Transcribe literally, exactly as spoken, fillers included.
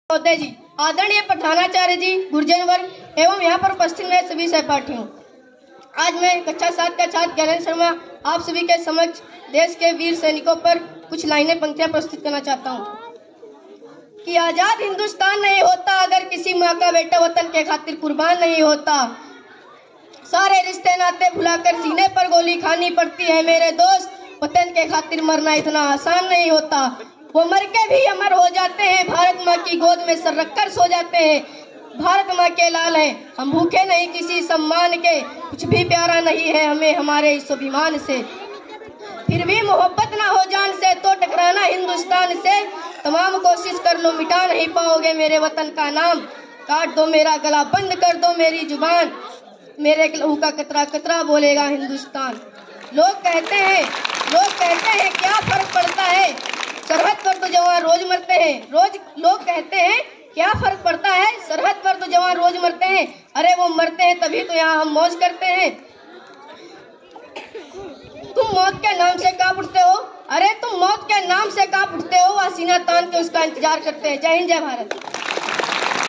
महोदय जी, आदरणीय प्रधानाचार्य जी, गुरुजन वर्ग एवं यहाँ पर उपस्थित हुए सभी सहपाठियों, आज मैं कक्षा सात का छात्र ज्ञानेंद्र शर्मा आप सभी के समक्ष देश के वीर सैनिकों पर कुछ लाइनें पंक्तियां प्रस्तुत करना चाहता हूँ कि आजाद हिंदुस्तान नहीं होता अगर किसी माँ का बेटा वतन के खातिर कुर्बान नहीं होता। सारे रिश्ते नाते भुलाकर सीने पर गोली खानी पड़ती है मेरे दोस्त, वतन के खातिर मरना इतना आसान नहीं होता। वो मर के भी अमर हो जाते हैं, भारत माँ की गोद में सर रखकर सो जाते हैं। भारत माँ के लाल हैं, हम भूखे नहीं किसी सम्मान के, कुछ भी प्यारा नहीं है हमें हमारे स्वाभिमान से। फिर भी मोहब्बत ना हो जान से तो टकराना हिंदुस्तान से, तमाम कोशिश कर लो मिटा नहीं पाओगे मेरे वतन का नाम। काट दो मेरा गला, बंद कर दो मेरी जुबान, मेरे लहू का कतरा कतरा बोलेगा हिंदुस्तान। लोग कहते हैं लोग कहते हैं क्या फर्क पड़ता है, सरहद पर तो जवान रोज मरते हैं। रोज लोग कहते हैं क्या फर्क पड़ता है, सरहद पर तो जवान रोज मरते हैं। अरे वो मरते हैं तभी तो यहाँ हम मौज करते हैं। तुम मौत के नाम से कांप उठते हो, अरे तुम मौत के नाम से कांप उठते हो, सीना तान के उसका इंतजार करते हैं। जय हिंद, जय भारत।